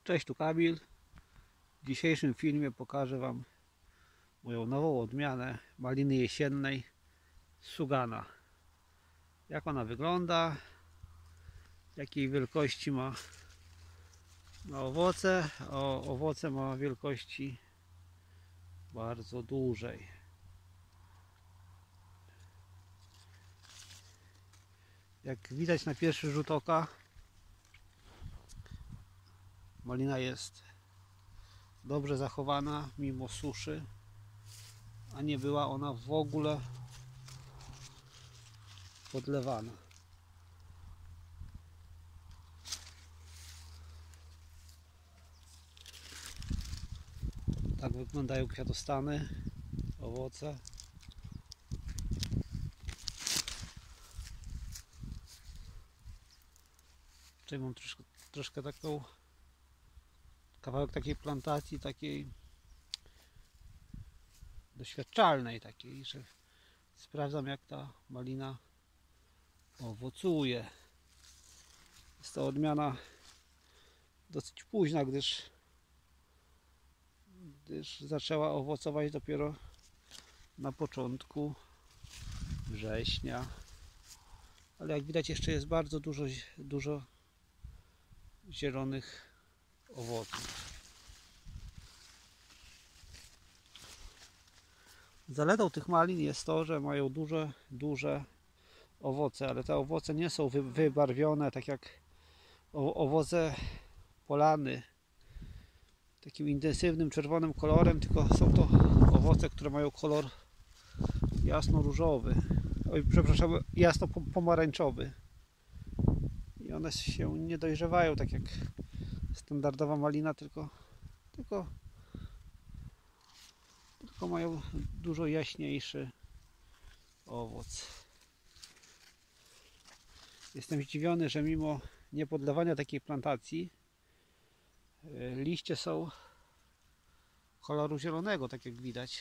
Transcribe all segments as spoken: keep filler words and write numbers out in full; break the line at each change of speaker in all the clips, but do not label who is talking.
Cześć, tu Kamil. W dzisiejszym filmie pokażę Wam moją nową odmianę maliny jesiennej Sugana. Jak ona wygląda, jakiej wielkości ma, ma owoce. O, owoce ma wielkości bardzo dużej. Jak widać na pierwszy rzut oka, malina jest dobrze zachowana mimo suszy, a nie była ona w ogóle podlewana. Tak wyglądają kwiatostany, owoce. Tutaj mam troszkę, troszkę taką kawałek takiej plantacji, takiej doświadczalnej, takiej, że sprawdzam, jak ta malina owocuje. Jest to odmiana dosyć późna, gdyż, gdyż zaczęła owocować dopiero na początku września, ale jak widać jeszcze jest bardzo dużo, dużo zielonych owoców. Zaletą tych malin jest to, że mają duże, duże owoce, ale te owoce nie są wybarwione tak jak owoce polany takim intensywnym czerwonym kolorem, tylko są to owoce, które mają kolor jasno-różowy, oj, przepraszam, jasno-pomarańczowy, i one się nie dojrzewają tak jak standardowa malina, tylko tylko tylko mają dużo jaśniejszy owoc. Jestem zdziwiony, że mimo niepodlewania takiej plantacji liście są koloru zielonego, tak jak widać.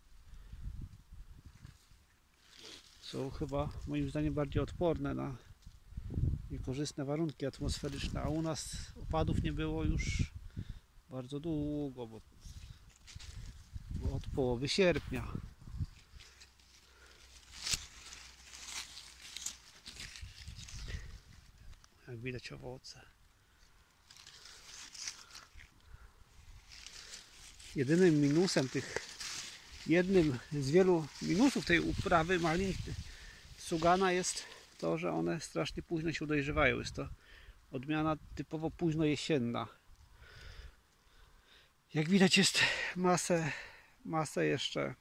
Są chyba moim zdaniem bardziej odporne na niekorzystne warunki atmosferyczne, a u nas opadów nie było już bardzo długo, bo, bo od połowy sierpnia. Jak widać owoce. Jedynym minusem tych, jednym z wielu minusów tej uprawy malin Sugana jest to, że one strasznie późno się dojrzewają. Jest to odmiana typowo późno jesienna. Jak widać jest masę, masę jeszcze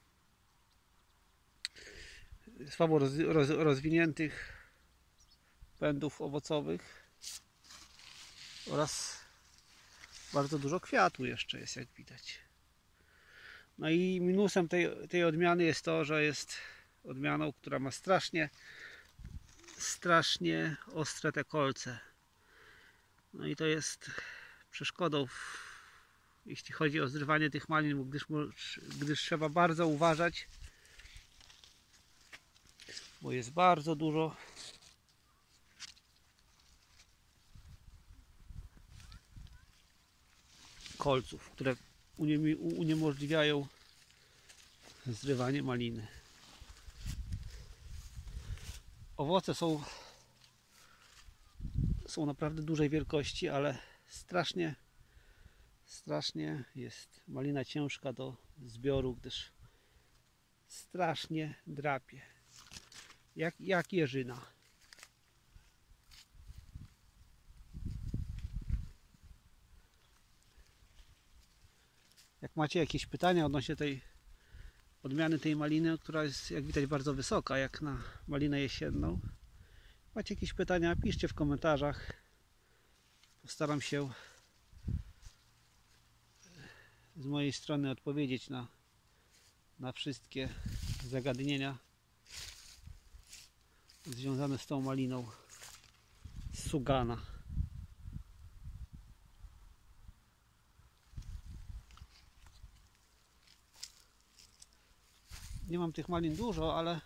słabo roz, roz, rozwiniętych pędów owocowych oraz bardzo dużo kwiatu jeszcze jest, jak widać. No i minusem tej, tej odmiany jest to, że jest odmianą, która ma strasznie strasznie ostre te kolce. No i to jest przeszkodą, w, jeśli chodzi o zrywanie tych malin, gdyż, gdyż trzeba bardzo uważać, bo jest bardzo dużo kolców, które uniemożliwiają zrywanie maliny. Owoce są, są naprawdę dużej wielkości, ale strasznie, strasznie jest malina ciężka do zbioru, gdyż strasznie drapie. Jak, jak jeżyna. Jak macie jakieś pytania odnośnie tej odmiany tej maliny, która jest, jak widać, bardzo wysoka, jak na malinę jesienną, macie jakieś pytania, piszcie w komentarzach. Postaram się z mojej strony odpowiedzieć na, na wszystkie zagadnienia związane z tą maliną Sugana. Nie mam tych malin dużo, ale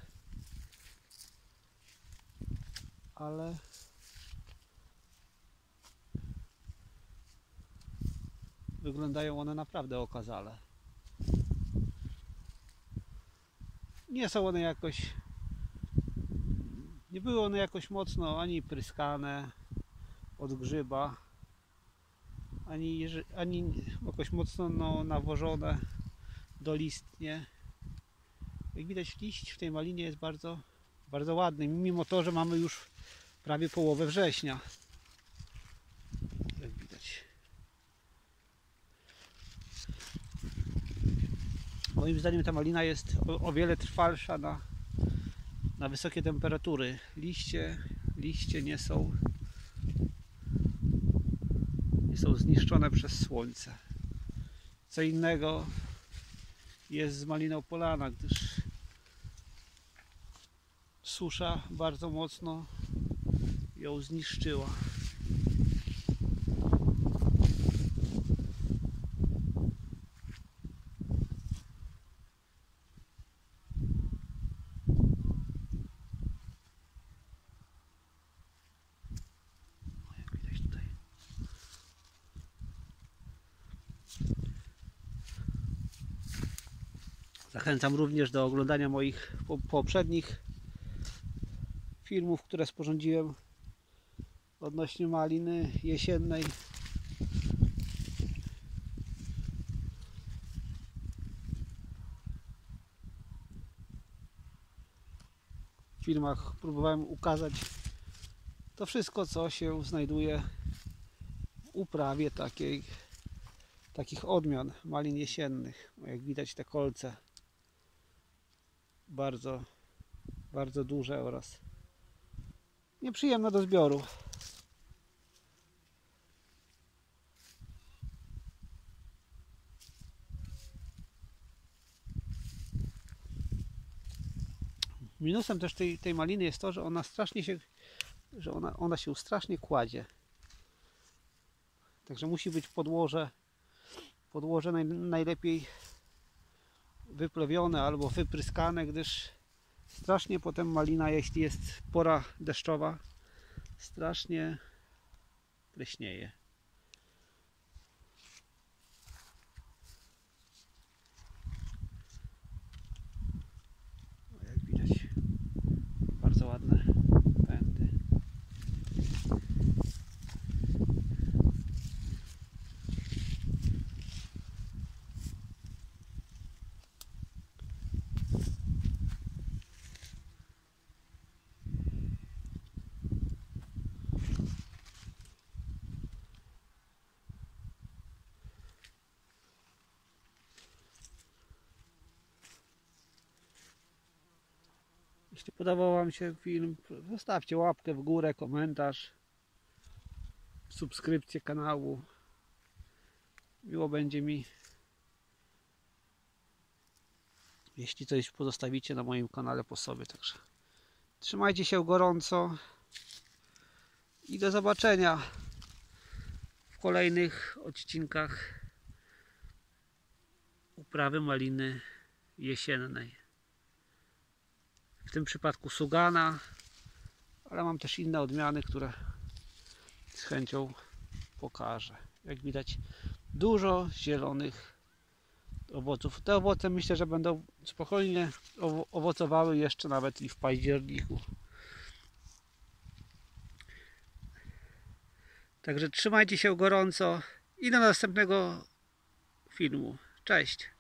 ale wyglądają one naprawdę okazale. Nie są one jakoś, nie były one jakoś mocno ani pryskane od grzyba, ani, ani jakoś mocno no, nawożone dolistnie. Jak widać, liść w tej malinie jest bardzo, bardzo ładny, mimo to, że mamy już prawie połowę września. Jak widać. Moim zdaniem ta malina jest o, o wiele trwalsza na, na wysokie temperatury. Liście, liście nie są, nie są zniszczone przez słońce. Co innego jest z maliną polana, gdyż susza bardzo mocno ją zniszczyła. Jak widać tutaj. Zachęcam również do oglądania moich poprzednich filmów, które sporządziłem odnośnie maliny jesiennej. W filmach próbowałem ukazać to wszystko, co się znajduje w uprawie takiej, takich odmian malin jesiennych. Jak widać, te kolce bardzo, bardzo duże oraz nieprzyjemne do zbioru. Minusem też tej, tej maliny jest to, że ona strasznie się, że ona, ona się strasznie kładzie. Także musi być podłoże, podłoże naj, najlepiej wyplewione albo wypryskane, gdyż strasznie potem malina, jeśli jest pora deszczowa, strasznie pleśnieje. Jak widać, bardzo ładne pędy. Jeśli podobał Wam się film, zostawcie łapkę w górę, komentarz, subskrypcję kanału. Miło będzie mi, jeśli coś pozostawicie na moim kanale po sobie. Także trzymajcie się gorąco i do zobaczenia w kolejnych odcinkach uprawy maliny jesiennej. W tym przypadku Sugana, ale mam też inne odmiany, które z chęcią pokażę. Jak widać, dużo zielonych owoców. Te owoce myślę, że będą spokojnie owocowały jeszcze nawet i w październiku. Także trzymajcie się gorąco i do następnego filmu. Cześć!